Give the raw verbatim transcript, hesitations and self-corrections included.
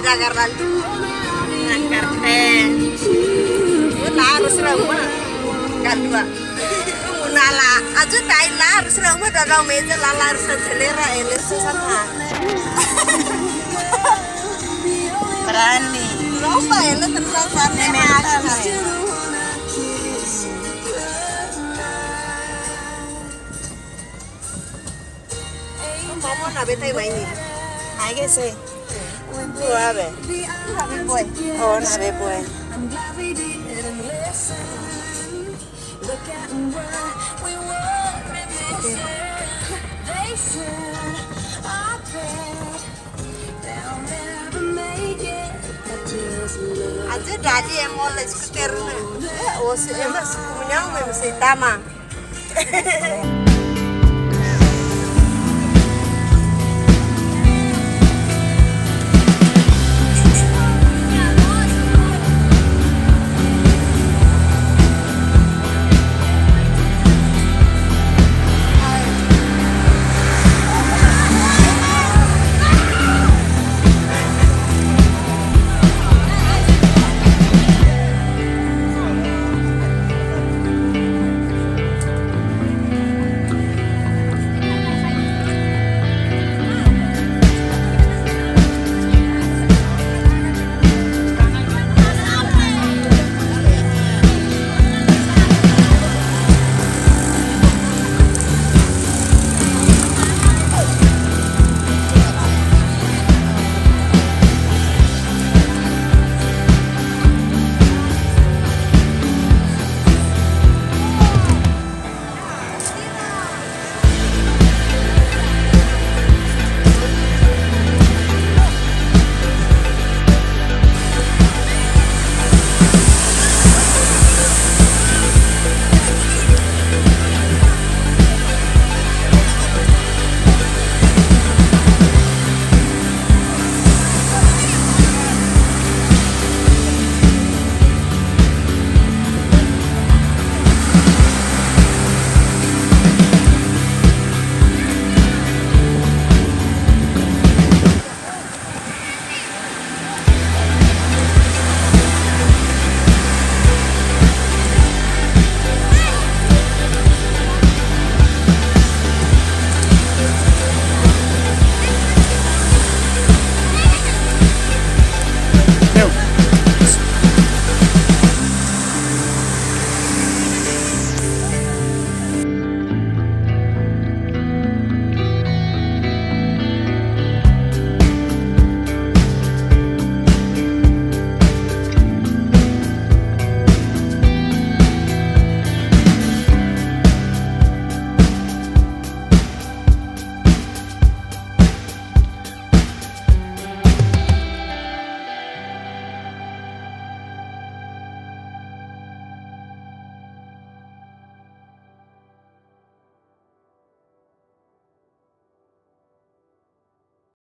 Jakarta. Karten. Harus rumah. Kadua. Nala, aja kain harus rumah dadang meja lala harus selera ini susah. Berani. Lomba ini terusan mental. Mama nabe tay maini. Aige se. Tua be. Nabe boy. Oh nabe boy. Aja dari emol skuter na. Oh si emas punya mesti tama.